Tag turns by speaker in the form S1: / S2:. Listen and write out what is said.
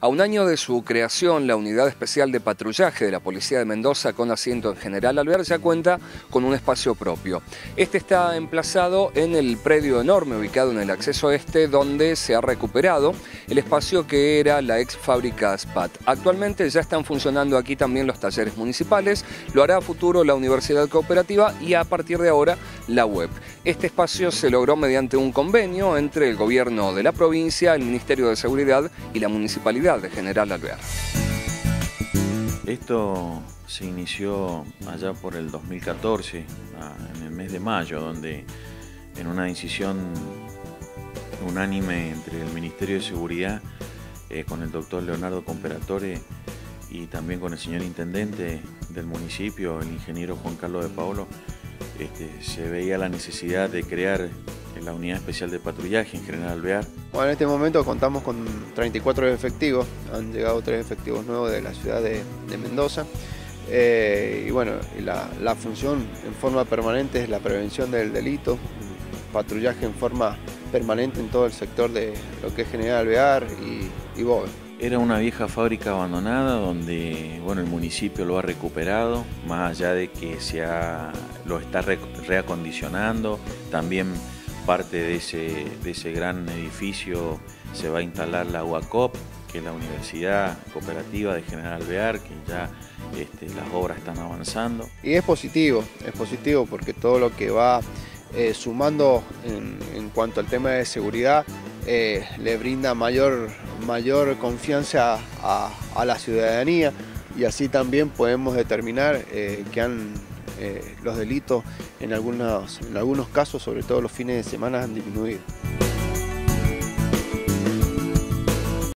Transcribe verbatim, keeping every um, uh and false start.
S1: A un año de su creación, la Unidad Especial de Patrullaje de la Policía de Mendoza, con asiento en General Alvear, ya cuenta con un espacio propio. Este está emplazado en el predio enorme ubicado en el acceso este, donde se ha recuperado el espacio que era la ex fábrica Aspat. Actualmente ya están funcionando aquí también los talleres municipales, lo hará a futuro la Universidad Cooperativa y a partir de ahora la web. Este espacio se logró mediante un convenio entre el gobierno de la provincia, el Ministerio de Seguridad y la Municipalidad de General Alvear.
S2: Esto se inició allá por el dos mil catorce, en el mes de mayo, donde en una decisión unánime entre el Ministerio de Seguridad eh, con el doctor Leonardo Comperatore y también con el señor Intendente del municipio, el ingeniero Juan Carlos de Paolo, este, se veía la necesidad de crear la Unidad Especial de Patrullaje en General Alvear.
S3: Bueno, en este momento contamos con treinta y cuatro efectivos, han llegado tres efectivos nuevos de la ciudad de, de Mendoza. Eh, y bueno, la, la función en forma permanente es la prevención del delito, patrullaje en forma permanente en todo el sector de lo que es General Alvear y, y Bove.
S2: Era una vieja fábrica abandonada donde bueno, el municipio lo ha recuperado, más allá de que se ha, lo está re, reacondicionando. También parte de ese, de ese gran edificio se va a instalar la U A C O P, que es la Universidad Cooperativa de General Alvear, que ya este, las obras están avanzando.
S3: Y es positivo, es positivo porque todo lo que va eh, sumando en, en cuanto al tema de seguridad eh, le brinda mayor, mayor confianza a, a la ciudadanía y así también podemos determinar eh, que han Eh, los delitos en algunos, en algunos casos, sobre todo los fines de semana, han disminuido.